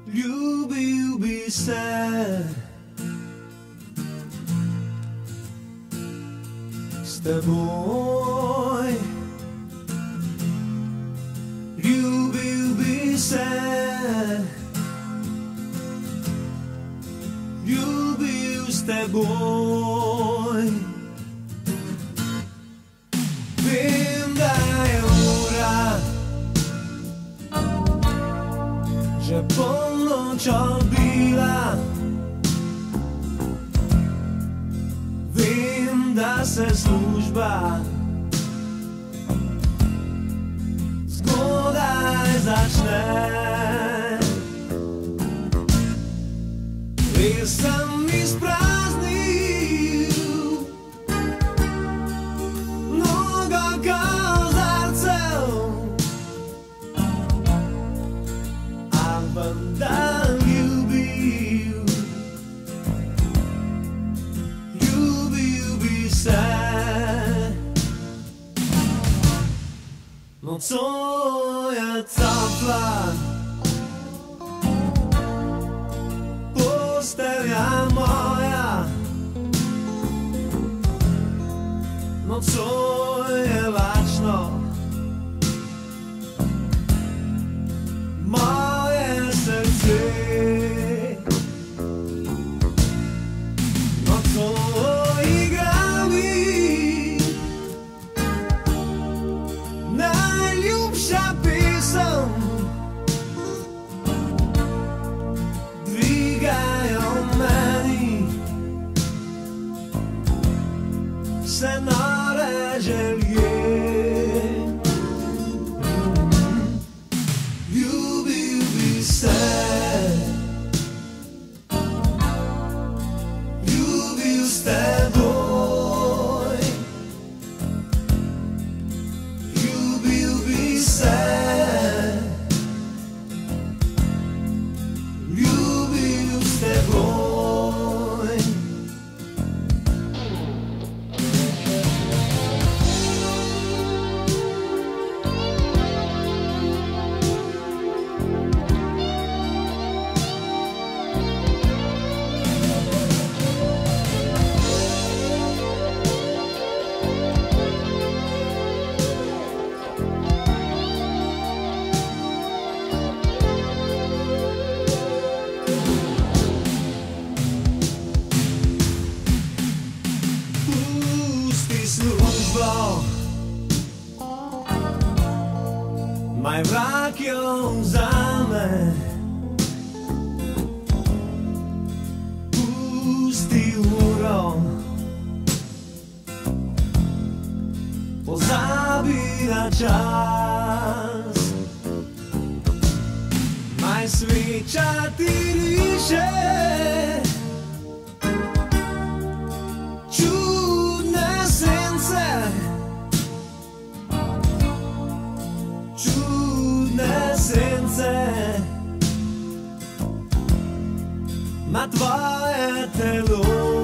Ljubio bi se s teboj, ljubio bi se, ljubio s teboj. Vem da je ura že polnoč odbila, vem da se služba zgodaj začne. Res sem izpraznil mnogo kozarcev, a vendar ljubil bi se. Nocoj je topla postelja moja, nocoj je lačno moje srce. Nocoj igra mi najljubša pesem, dvigajo meni vse nore želje. Ljubil bi se, ljubil s teboj, ljubil bi se, ljubil s teboj. Pusti službo, maj vrak jo vzame. Pusti uro, pozabi na čas. Maj sveča ti riše čudne sence, čudne sence, ma tvoje telo.